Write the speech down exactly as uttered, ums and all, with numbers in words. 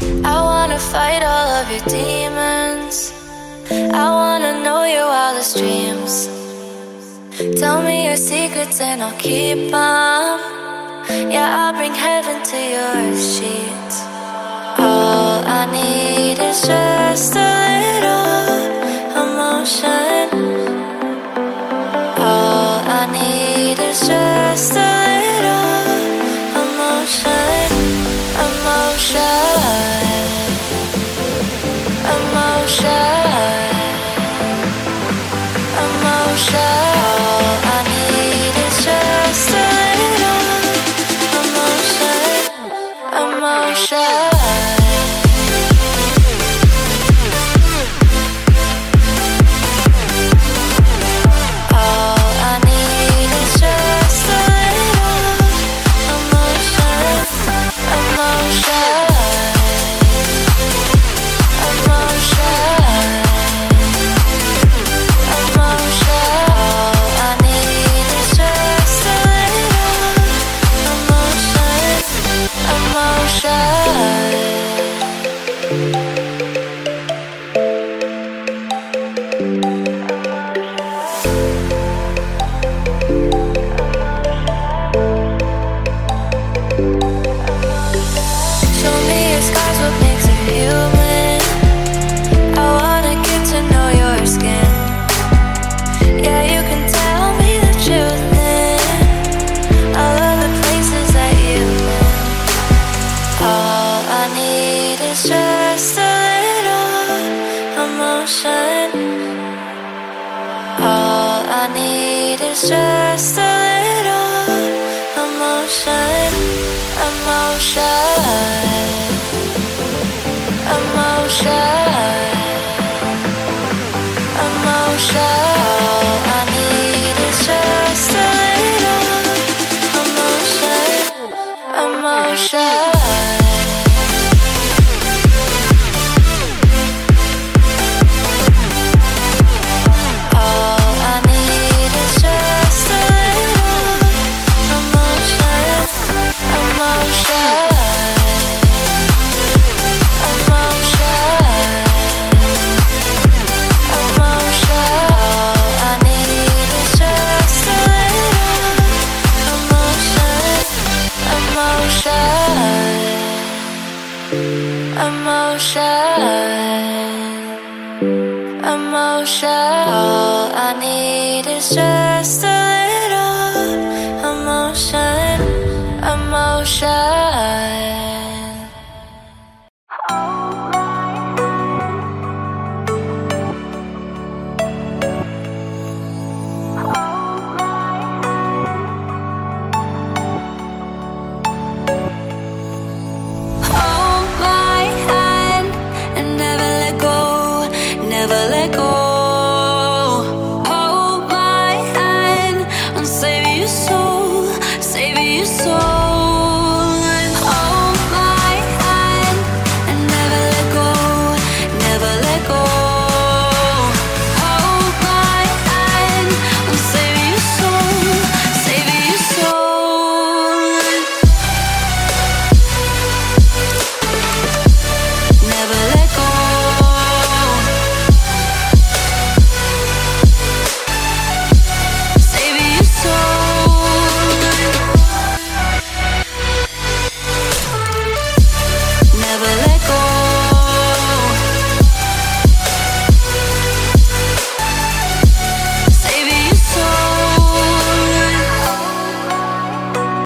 I wanna fight all of your demons. I wanna know your wildest dreams. Tell me your secrets and I'll keep them. Yeah, I'll bring heaven to your sheets. All I need is just a little emotion. All I need is just a little emotion. Emotion. Emotion. Emotion. All I need is just a little emotion. Emotion. Just a little emotion, emotion, emotion, emotion. All I need is just a little emotion, emotion. Emotion, all I need is just a